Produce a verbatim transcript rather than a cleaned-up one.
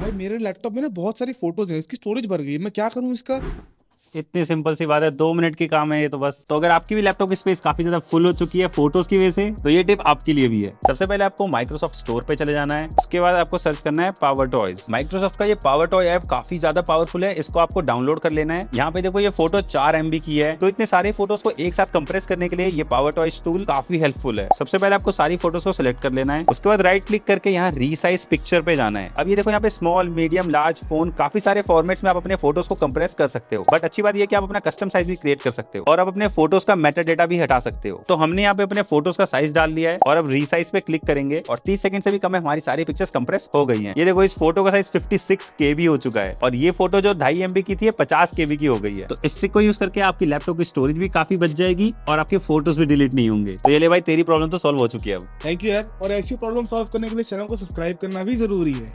भाई मेरे लैपटॉप में ना बहुत सारी फोटोज हैं, इसकी स्टोरेज भर गई है, मैं क्या करूं इसका। इतनी सिंपल सी बात है, दो मिनट की काम है ये तो बस। तो अगर आपकी भी लैपटॉप की स्पेस काफी ज्यादा फुल हो चुकी है फोटोज की वजह से, तो ये टिप आपके लिए भी है। सबसे पहले आपको माइक्रोसॉफ्ट स्टोर पे चले जाना है। उसके बाद आपको सर्च करना है पावर टॉयज। माइक्रोसॉफ्ट का ये पावर टॉय ऐप काफी ज्यादा पावरफुल है, इसको आपको डाउनलोड कर लेना है। यहाँ पे देखो ये फोटो चार एमबी की है, तो इतने सारे फोटोज को एक साथ कंप्रेस करने के लिए ये पावर टॉयज टूल काफी हेल्पफुल है। सबसे पहले आपको सारी फोटोज को सिलेक्ट कर लेना है। उसके बाद राइट क्लिक करके यहाँ रीसाइज पिक्चर पे जाना है। अब ये देखो यहाँ पे स्मॉल, मीडियम, लार्ज, फोन, काफी सारे फॉर्मेट्स में आप अपने फोटोज को कंप्रेस कर सकते हो। बट अच्छी बात ये कि आप अपना कस्टम साइज भी क्रिएट कर सकते हो और आप अपने फोटोज का मेटा डेटा भी हटा सकते हो। तो हमने यहाँ पे अपने फोटोज का साइज डाल लिया है और अब रीसाइज पे क्लिक करेंगे और तीस सेकंड से भी कम है हमारी सारी पिक्चर्स कंप्रेस हो गई हैं। ये देखो इस फोटो का साइज छप्पन केबी हो चुका है और ये फोटो जो ढाई एमबी की थी पचास केबी की हो गई है। तो इस ट्रिक को यूज करके आपकी लैपटॉप की स्टोरेज भी काफी बच जाएगी और आपके फोटोज भी डिलीट नहीं होंगे। तो ये ले भाई, तेरी प्रॉब्लम तो सॉल्व हो चुकी है अब। थैंक यू यार, और ऐसी प्रॉब्लम सॉल्व करने के लिए चैनल को सब्सक्राइब करना भी जरूरी है।